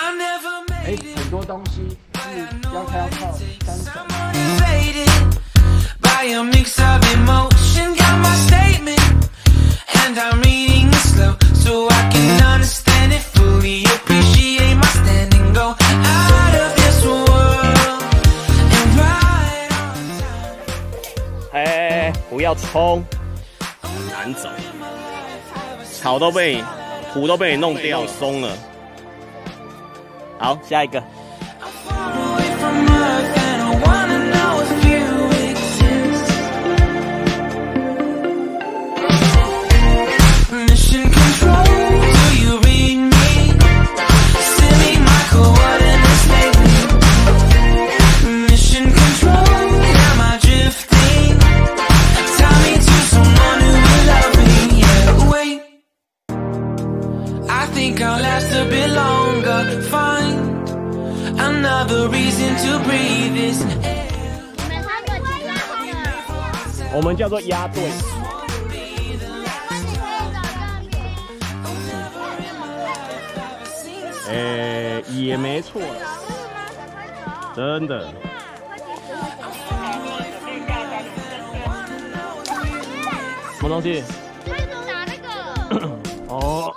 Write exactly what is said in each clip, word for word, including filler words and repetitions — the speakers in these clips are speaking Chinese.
哎，很多东西是要靠靠三手。 哎，不要冲，很难走，草都被土都被你弄掉松了。好，下一个。我们叫做压队。哎、欸，也没错，真的。什么东西？拿那个。哦。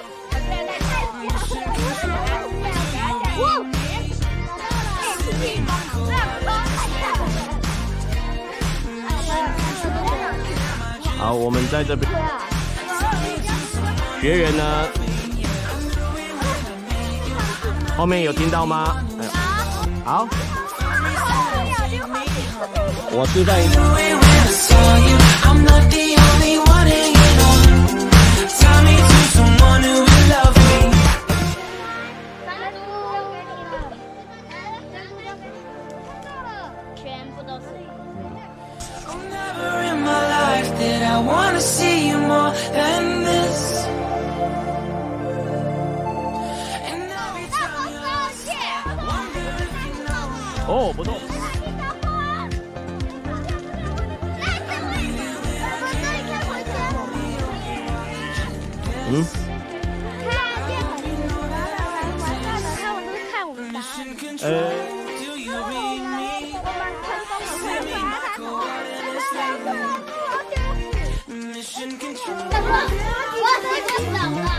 好，我们在这边。学员呢？后面有听到吗？哎、好。我示范一下。 全部都是。 I wanna see you more than this. And every time you're 哦，不动。嗯。呃。 我我这个手。